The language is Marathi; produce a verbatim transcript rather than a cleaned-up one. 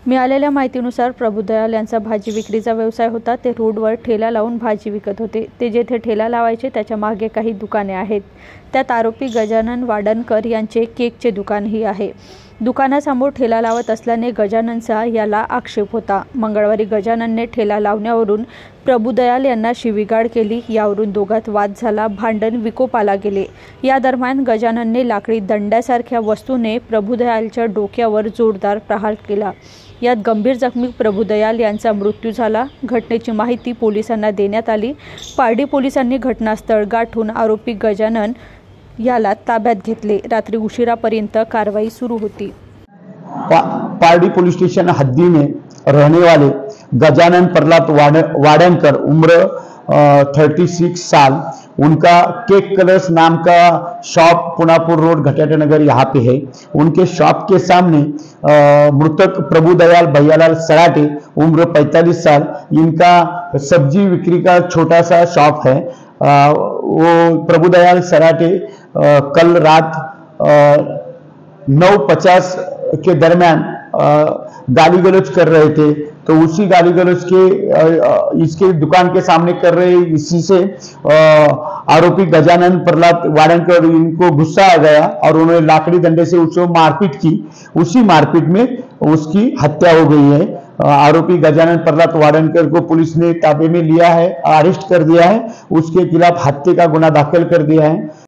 मिळालेल्या माहितीनुसार प्रभुदयाल यांचा भाजी विक्रीचा व्यवसाय होता। ते रोडवर ठेला लावून भाजी विकत होते। ते जेथे ठेला लावायचे त्याच्या मागे काही दुकाने आहेत। त्यात आरोपी गजानन वाडणकर यांचे केकचे दुकानही आहे। दुकानासमोर ठेला लावत असल्याने गजाननचा याला आक्षेप होता। मंगळवारी गजाननने ठेला लावण्यावरून प्रभुदयाल यांना शिवीगाळ केली। यावरून दोघात वाद झाला, भांडण विकोपाला गेले। या दरम्यान गजाननने लाकडी दंड्यासारख्या वस्तूने प्रभुदयालच्या डोक्यावर जोरदार प्रहार केला। यात गंभीर जखमी प्रभुदयाल यांचा मृत्यू झाला। घटनेची माहिती पोलिसांना देण्यात आली। पारडी पोलिसांनी घटनास्थळ गाठून आरोपी गजानन याला ताब्यात घेतले। रात्री उशिरापर्यंत कारवाई सुरू होती। पा, पारडी पुलिस स्टेशन हद्दी में रहने वाले गजानन प्रहलाद वाडनकर उम्र थर्टी सिक्स साल, उनका केक कलर्स नाम का शॉप पुनापुर रोड घटियाटा नगर यहाँ पे है। उनके शॉप के सामने मृतक प्रभुदयाल भैयालाल सराटे उम्र पैंतालीस साल, इनका सब्जी बिक्री का छोटा सा शॉप है। आ, वो प्रभुदयाल सराटे आ, कल रात नौ पचास के दरमियान गाली गलौज कर रहे थे, तो उसी गाली गलौज के इसके दुकान के सामने कर रहे इसी से आरोपी गजानन प्रहलाद वाडनकर इनको गुस्सा आ गया और उन्होंने लाकड़ी डंडे से उसको मारपीट की। उसी मारपीट में उसकी हत्या हो गई है। आरोपी गजानन प्रहलाद वाडनकर को पुलिस ने ताबे में लिया है, अरेस्ट कर दिया है। उसके खिलाफ हत्या का गुना दाखिल कर दिया है।